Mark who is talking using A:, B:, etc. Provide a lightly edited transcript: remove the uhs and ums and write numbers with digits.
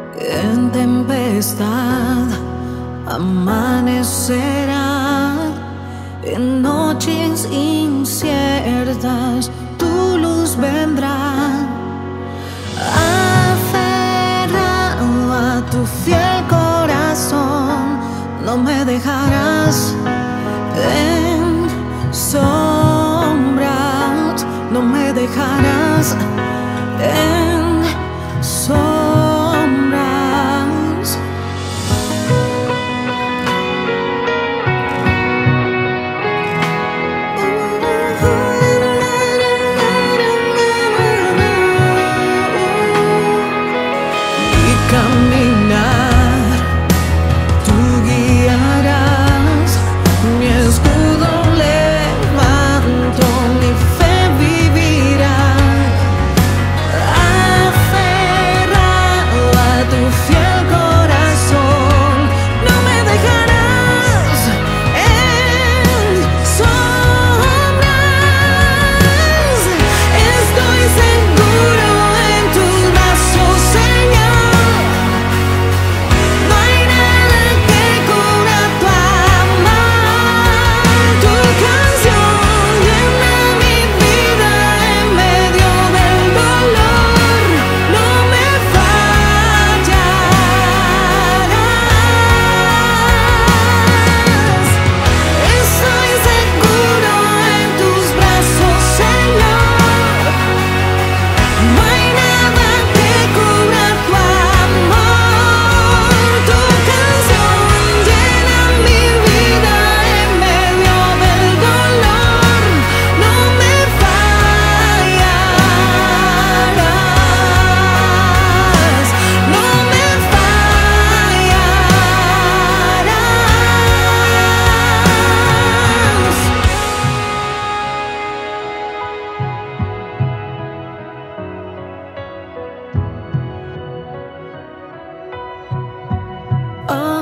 A: En tempestad amanecerá, en noches inciertas tu luz vendrá. Aferrado a tu fiel corazón, no me dejarás en sombras, no me dejarás en sombras. Mi caminar tú guiarás, mi escudo levanto, mi fe vivirá. Aferrado a tu fiel corazón, no me dejarás en sombras. Estoy seguro en tus brazos, Señor. No hay nada que cubra tu amor. Tu canción llena mi vida en medio del dolor. No me fallarás. Estoy seguro en tus brazos, Señor. No hay nada que cubra tu amor. Tu canción llena mi vida en medio del dolor. No me fallarás. No me fallarás.